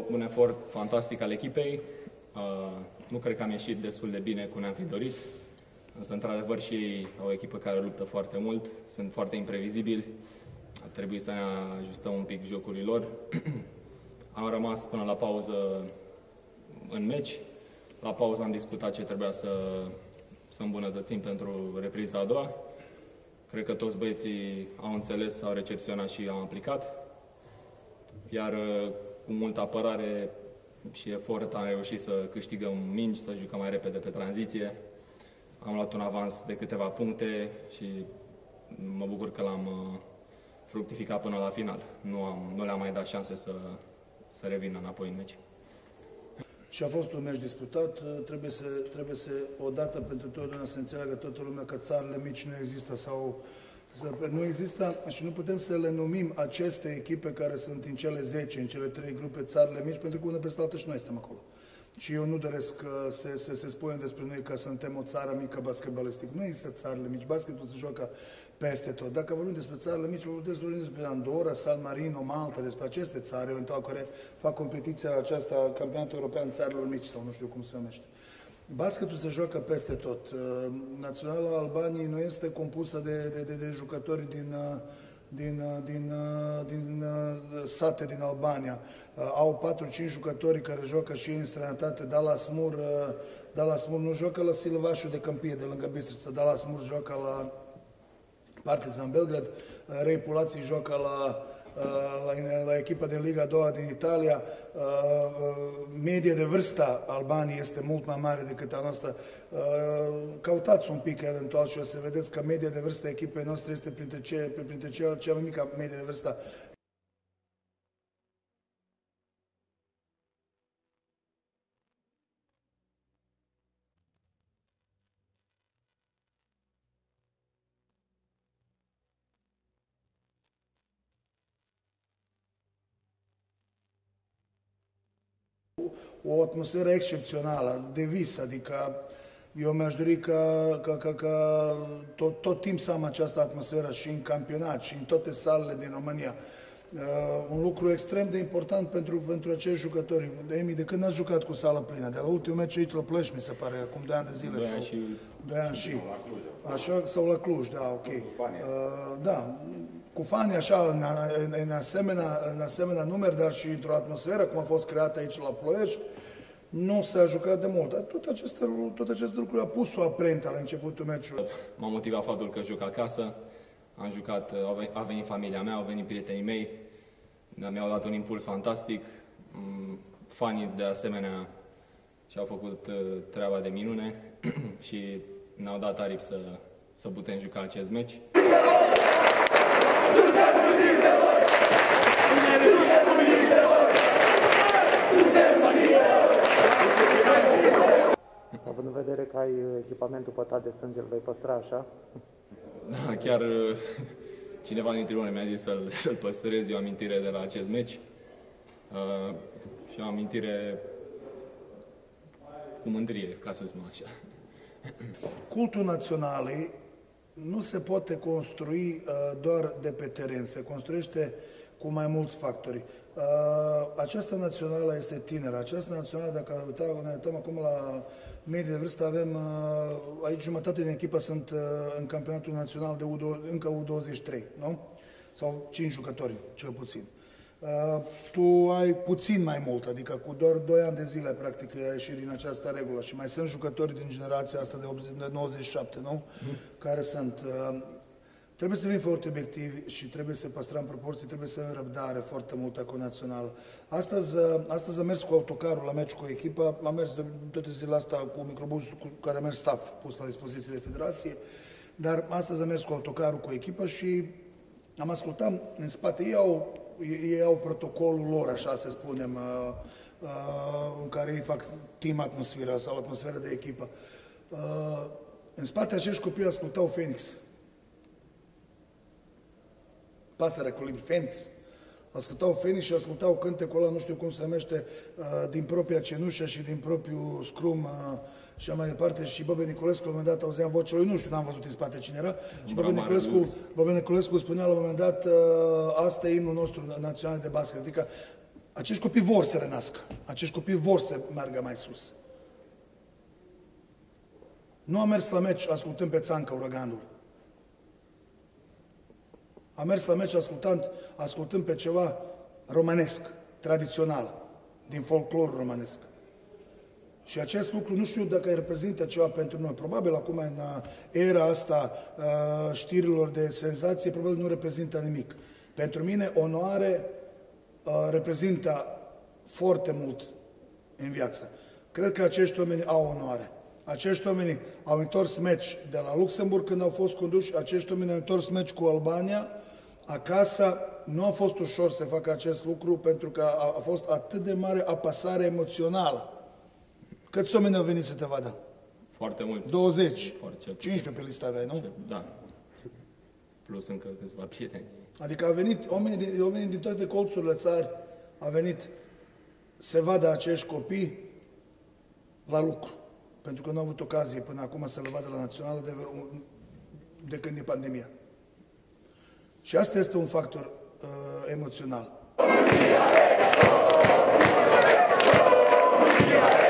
un efort fantastic al echipei. Nu cred că am ieșit destul de bine cum ne-am fi dorit. Însă, într-adevăr, și ei au o echipă care luptă foarte mult. Sunt foarte imprevizibili. A trebuit să ne ajustăm un pic jocurile lor. Am rămas până la pauză în meci. La pauză am discutat ce trebuia să îmbunătățim pentru repriza a doua. Cred că toți băieții au înțeles, au recepționat și am aplicat. Iar cu multă apărare și efort am reușit să câștigăm mingi, să jucăm mai repede pe tranziție. Am luat un avans de câteva puncte și mă bucur că l-am fructificat până la final. Nu le-am mai dat șanse să revină înapoi în meci. Și a fost un meci disputat, trebuie să odată pentru totdeauna să înțeleagă toată lumea că țările mici nu există sau nu există și nu putem să le numim aceste echipe care sunt în cele 10, în cele 3 grupe țările mici, pentru că una peste alta și noi suntem acolo. Și eu nu doresc să se spune despre noi că suntem o țară mică basketbalistic. Nu există țările mici, basketul se joacă peste tot. Dacă vorbim despre țările mici, vorbim despre Andorra, San Marino, Malta, despre aceste țări, eventual, care fac competiția aceasta, campionatul european țărilor mici, sau nu știu cum se numește. Basketul se joacă peste tot. Naționala Albaniei nu este compusă de jucători din sate din Albania. Au 4-5 jucători care joacă și în străinătate. Dallas Mur nu joacă la Silvașu de Câmpie, de lângă Bistrița. Dallas Mur joacă la Partizan Belgrad. Rei Pulații joacă la echipa din Liga a doua din Italia. Media de vârstă a Albaniei este mult mai mare decât a noastră. Căutați un pic eventual și o să vedeți că media de vârstă a echipei noastre este printre cea mai mică medie de vârstă. O atmosferă excepțională, de vis, adică eu mi-aș dori că tot timp să am această atmosferă și în campionat și în toate salele din România. Un lucru extrem de important pentru acești jucători. Emi, de când ați jucat cu sală plină? De la ultimul meci aici la Plăș, mi se pare, acum 2 ani de zile. 2 ani și. Așa, sau la Cluj, da, ok. Da, cu fani așa, în asemenea numeri, dar și într-o atmosferă, cum a fost creată aici la Ploiești, nu s-a jucat de mult. Dar tot acest lucru a pus o amprentă la începutul meciului. M-a motivat faptul că joc acasă, am jucat, a venit familia mea, au venit prietenii mei, mi-au dat un impuls fantastic, fanii de asemenea și-au făcut treaba de minune și ne-au dat aripi să putem juca acest meci. Având în vedere că ai echipamentul pătat de sânge, îl vei păstra așa? Da, chiar cineva din tribune mi-a zis să-l păstrez, e o amintire de la acest meci și o amintire cu mândrie, ca să spun așa. Cultul naționalei nu se poate construi doar de pe teren, se construiește cu mai mulți factori. Această națională este tineră. Această națională, dacă ne uităm acum la medie de vârstă, avem aici jumătate din echipă sunt în campionatul național de încă U23, nu? Sau 5 jucători, cel puțin. Tu ai puțin mai mult, adică cu doar 2 ani de zile, practic, ai ieșit din această regulă și mai sunt jucători din generația asta de 97, nu? Care sunt... Trebuie să fim foarte obiectivi și trebuie să păstrăm proporții, trebuie să avem răbdare foarte multă cu națională. Astăzi am mers cu autocarul la meci cu echipa, am mers de toate zilele astea cu microbusul cu care a mers staff pus la dispoziție de federație, dar astăzi am mers cu autocarul cu echipa și am ascultat în spate, ei au protocolul lor, așa să spunem, în care ei fac team atmosfera sau atmosfera de echipă. În spate acești copii ascultau Phoenix. Pasărea cu libri, Phoenix. Ascultau Phoenix și ascultau cântecul ăla, nu știu cum se numește, din propria cenușă și din propriul scrum și mai departe. Și Băbe Niculescu, la un moment dat, auzeam vocea lui, nu știu, n-am văzut în spate cine era. Și Băbe Niculescu spunea la un moment dat, asta e imnul nostru național de basket. Adică Acești copii vor să renască. Acești copii vor să meargă mai sus. Nu am mers la meci ascultând pe Țancă Uraganul. Am mers la meci ascultând pe ceva românesc, tradițional, din folclorul românesc. Și acest lucru nu știu dacă reprezintă ceva pentru noi. Probabil acum, în era asta știrilor de senzație, probabil nu reprezintă nimic. Pentru mine, onoare reprezintă foarte mult în viață. Cred că acești oameni au onoare. Acești oameni au întors meci de la Luxemburg când au fost conduși, acești oameni au întors meci cu Albania. Acasă nu a fost ușor să facă acest lucru pentru că a fost atât de mare apăsare emoțională. Câți oameni au venit să te vadă? Foarte mulți. 20? Foarte 15 pe lista aveai, nu? Da. Plus încă câțiva prieteni. Adică au venit oamenii din toate colțurile țări, a venit să vadă acești copii la lucru. Pentru că nu au avut ocazie până acum să le vadă la Națională de când e pandemia. Și asta este un factor emoțional.